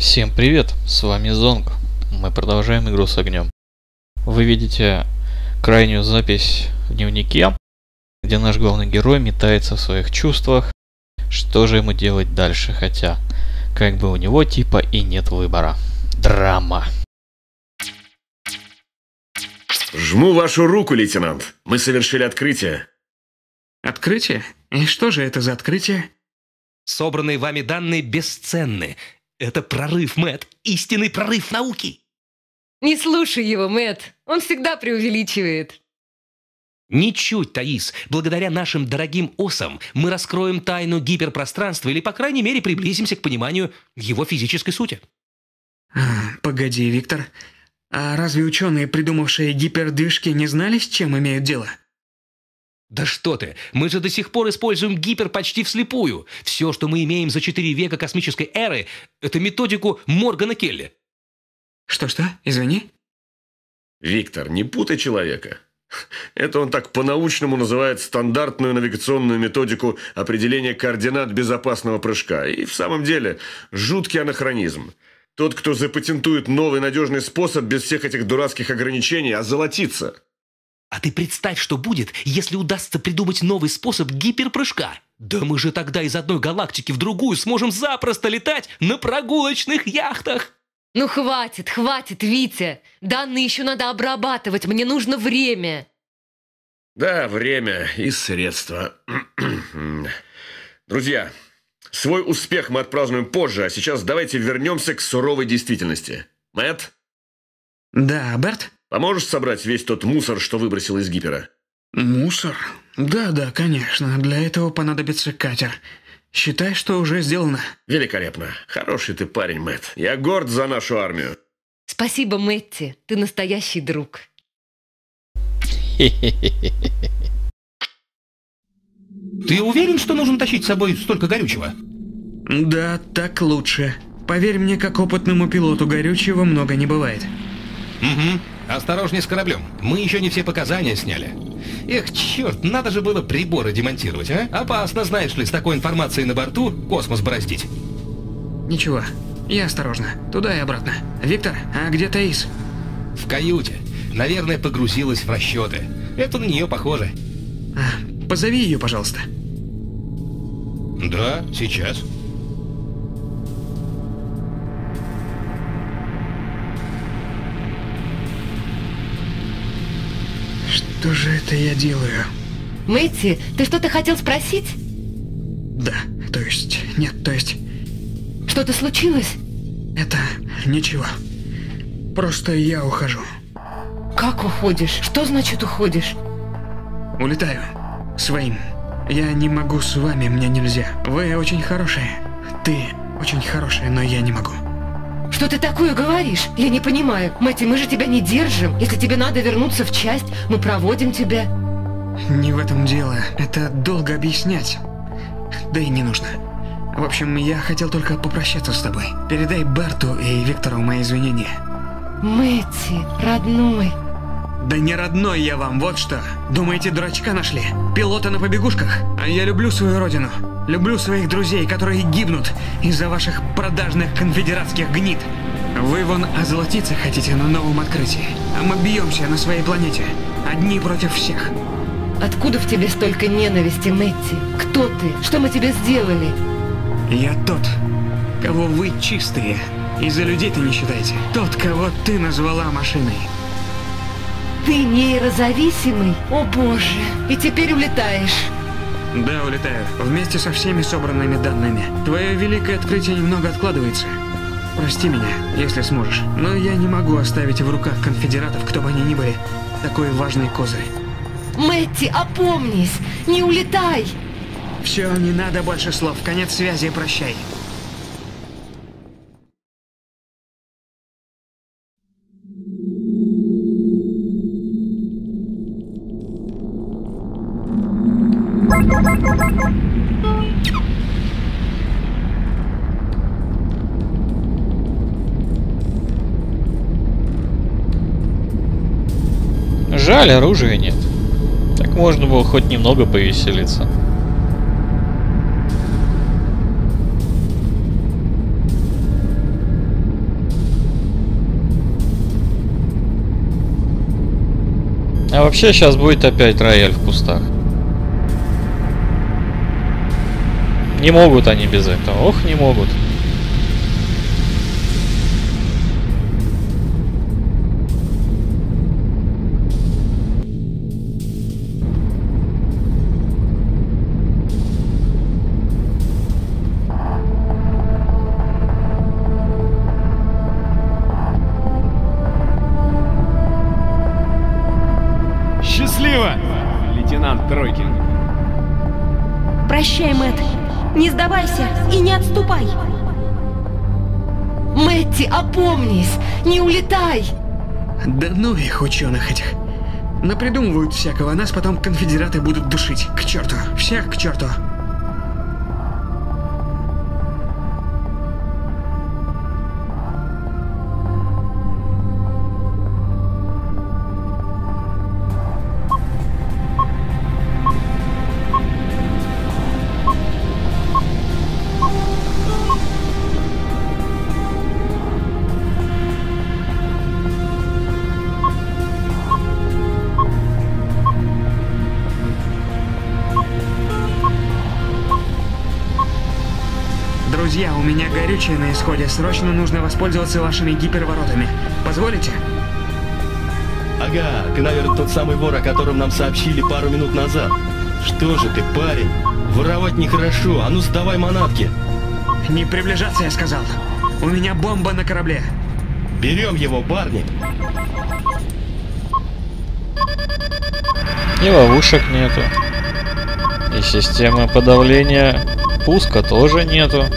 Всем привет, с вами Зонг. Мы продолжаем игру с огнем. Вы видите крайнюю запись в дневнике, где наш главный герой метается в своих чувствах, что же ему делать дальше, хотя как бы у него типа и нет выбора. Драма. Жму вашу руку, лейтенант. Мы совершили открытие. Открытие? И что же это за открытие? Собранные вами данные бесценны. Это прорыв, Мэтт. Истинный прорыв науки. Не слушай его, Мэтт. Он всегда преувеличивает. Ничуть, Таис. Благодаря нашим дорогим осам мы раскроем тайну гиперпространства или, по крайней мере, приблизимся к пониманию его физической сути. Погоди, Виктор. А разве ученые, придумавшие гипердвижки, не знали, с чем имеют дело? Да что ты, мы же до сих пор используем гипер почти вслепую. Все, что мы имеем за 4 века космической эры, это методику Моргана Келли. Что-что? Извини? Виктор, не путай человека. Это он так по-научному называет стандартную навигационную методику определения координат безопасного прыжка. И в самом деле жуткий анахронизм. Тот, кто запатентует новый надежный способ без всех этих дурацких ограничений, озолотится. А ты представь, что будет, если удастся придумать новый способ гиперпрыжка. Да мы же тогда из одной галактики в другую сможем запросто летать на прогулочных яхтах. Ну хватит, Витя. Данные еще надо обрабатывать, мне нужно время. Да, время и средства. Друзья, свой успех мы отпразднуем позже, а сейчас давайте вернемся к суровой действительности. Мэтт? Да, Берт? Поможешь собрать весь тот мусор, что выбросил из гипера? Мусор? Да, конечно. Для этого понадобится катер. Считай, что уже сделано. Великолепно. Хороший ты парень, Мэтт. Я горд за нашу армию. Спасибо, Мэтти. Ты настоящий друг. Ты уверен, что нужно тащить с собой столько горючего? Да, так лучше. Поверь мне, как опытному пилоту, горючего много не бывает. Угу. Осторожней с кораблем. Мы еще не все показания сняли. Эх, черт, надо же было приборы демонтировать, а? Опасно, знаешь ли, с такой информацией на борту космос бороздить. Ничего, я осторожно. Туда и обратно. Виктор, а где Таис? В каюте. Наверное, погрузилась в расчеты. Это на нее похоже. Позови ее, пожалуйста. Да, сейчас. Что же это я делаю? Мэтти, ты что-то хотел спросить? Да, то есть... Нет, то есть... Что-то случилось? Это... Ничего. Просто я ухожу. Как уходишь? Что значит уходишь? Улетаю. Своим. Я не могу с вами, мне нельзя. Вы очень хорошие. Ты очень хорошая, но я не могу. Что ты такое говоришь? Я не понимаю. Мэтти, мы же тебя не держим. Если тебе надо вернуться в часть, мы проводим тебя. Не в этом дело. Это долго объяснять. Да и не нужно. В общем, я хотел только попрощаться с тобой. Передай Берту и Виктору мои извинения. Мэтти, родной. Да не родной я вам, вот что. Думаете, дурачка нашли? Пилота на побегушках? А я люблю свою родину. Люблю своих друзей, которые гибнут из-за ваших продажных конфедератских гнид. Вы вон озолотиться хотите на новом открытии. А мы бьемся на своей планете. Одни против всех. Откуда в тебе столько ненависти, Мэтти? Кто ты? Что мы тебе сделали? Я тот, кого вы чистые. Из-за людей-то не считаете. Тот, кого ты назвала машиной. Ты нейрозависимый? О боже, и теперь улетаешь. Да, улетаю. Вместе со всеми собранными данными. Твое великое открытие немного откладывается. Прости меня, если сможешь. Но я не могу оставить в руках конфедератов, кто бы они ни были, такой важный козырь. Мэтти, опомнись! Не улетай! Все, не надо больше слов. Конец связи, прощай. Жаль, оружия нет. Так можно было хоть немного повеселиться. А вообще сейчас будет опять рояль в кустах. Не могут они без этого. Ох, не могут. Счастливо, лейтенант Тройкин. Прощай, Мэтт. Не сдавайся и не отступай. Мэтти, опомнись! Не улетай! Да ну их, ученых этих. Напридумывают всякого, нас потом конфедераты будут душить. К черту. Всех к черту. Друзья, у меня горючее на исходе. Срочно нужно воспользоваться вашими гиперворотами. Позволите? Ага, ты, наверное, тот самый вор, о котором нам сообщили пару минут назад. Что же ты, парень? Воровать нехорошо, а ну сдавай манатки. Не приближаться, я сказал. У меня бомба на корабле. Берем его, парни. И ловушек нету. И системы подавления пуска тоже нету.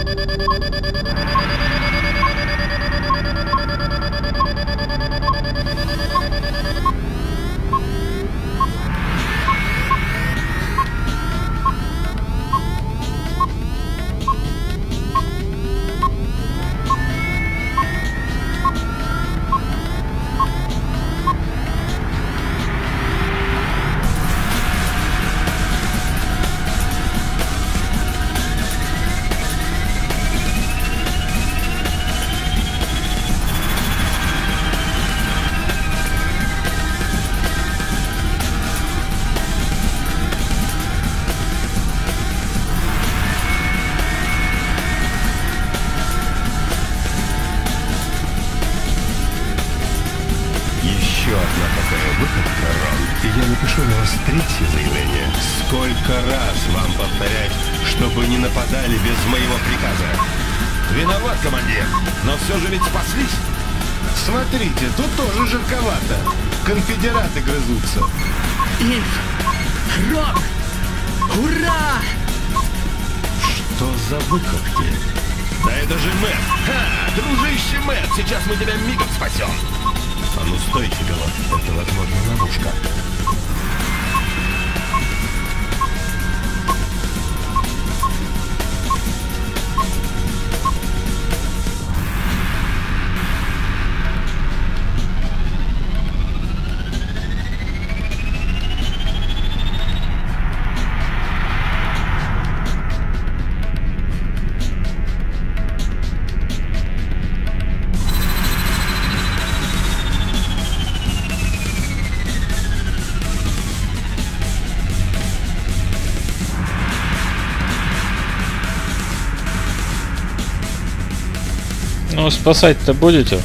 Еще одна такая выходка, Рон, и я напишу на вас третье заявление. Сколько раз вам повторять, чтобы не нападали без моего приказа? Виноват, командир, но все же ведь спаслись. Смотрите, тут тоже жарковато. Конфедераты грызутся. Ив! Рон! Ура! Что за выходки? Да это же Мэтт. Ха! Дружище Мэтт, сейчас мы тебя мигом спасем. А ну стойте, пилот, это, возможно, ловушка. Ну, спасать-то будете?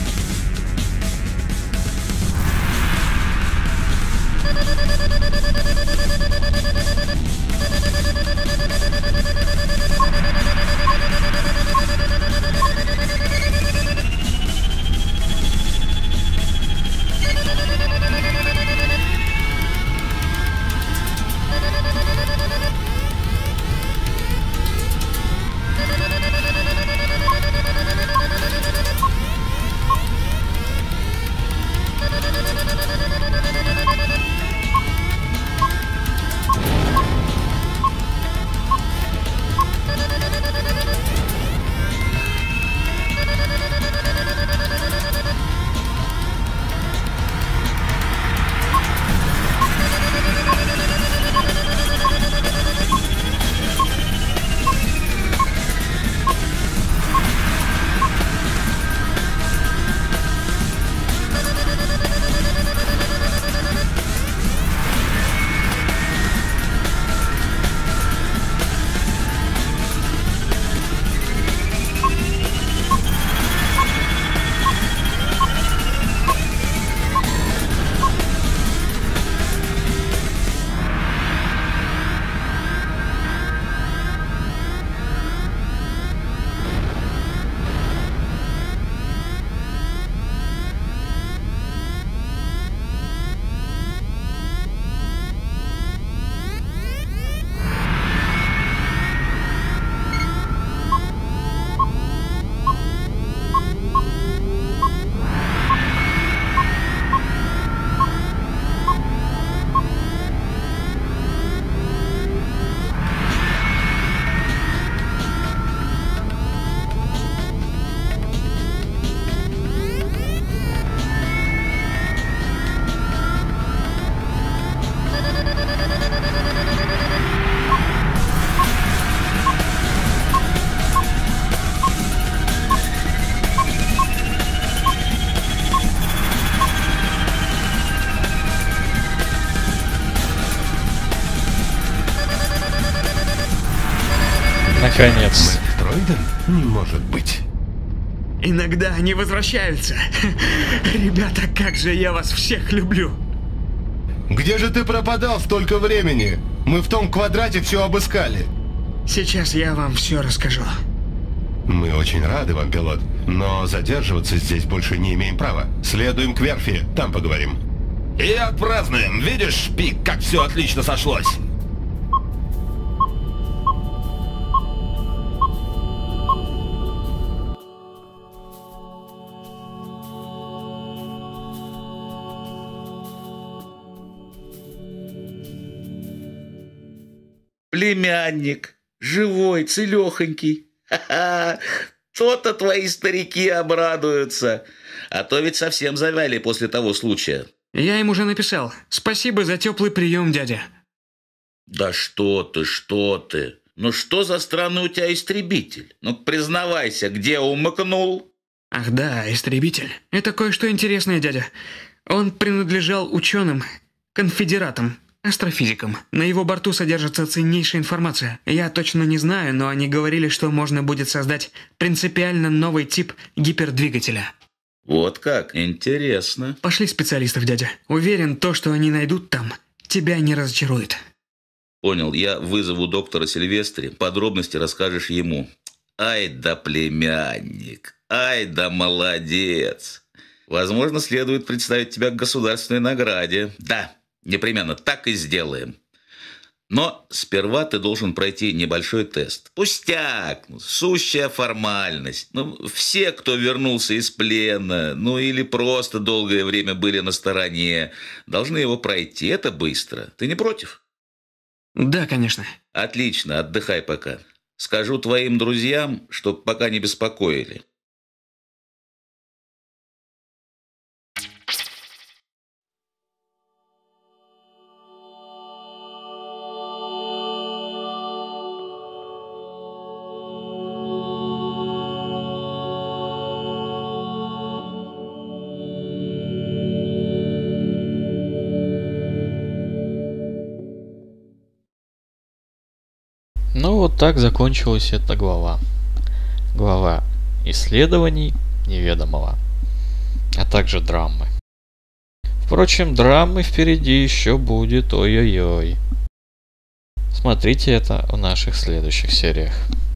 Конец. Мэтт Тройден? Не может быть. Иногда они возвращаются. Ребята, как же я вас всех люблю. Где же ты пропадал столько времени? Мы в том квадрате все обыскали. Сейчас я вам все расскажу. Мы очень рады вам, пилот, но задерживаться здесь больше не имеем права. Следуем к верфи, там поговорим. И отпразднуем. Видишь, Пик, как все отлично сошлось. Племянник, живой, целехонький. Ха-ха, то-то твои старики обрадуются. А то ведь совсем завяли после того случая. Я им уже написал. Спасибо за теплый прием, дядя. Да что ты, что ты. Ну что за странный у тебя истребитель? Ну признавайся, где умыкнул? Ах да, истребитель. Это кое-что интересное, дядя. Он принадлежал ученым, конфедератам, астрофизикам. На его борту содержится ценнейшая информация. Я точно не знаю, но они говорили, что можно будет создать принципиально новый тип гипердвигателя. Вот как, интересно. Пошли специалистов, дядя. Уверен, то, что они найдут там, тебя не разочарует. Понял, я вызову доктора Сильвестри, подробности расскажешь ему. Ай да племянник, ай да молодец. Возможно, следует представить тебя к государственной награде. Да, непременно так и сделаем. Но сперва ты должен пройти небольшой тест. Пустяк, сущая формальность. Ну, все, кто вернулся из плена, ну или просто долгое время были на стороне, должны его пройти. Это быстро. Ты не против? Да, конечно. Отлично, отдыхай пока. Скажу твоим друзьям, чтоб пока не беспокоили. Ну вот так закончилась эта глава. Глава исследований неведомого, а также драмы. Впрочем, драмы впереди еще будет ой-ой-ой. Смотрите это в наших следующих сериях.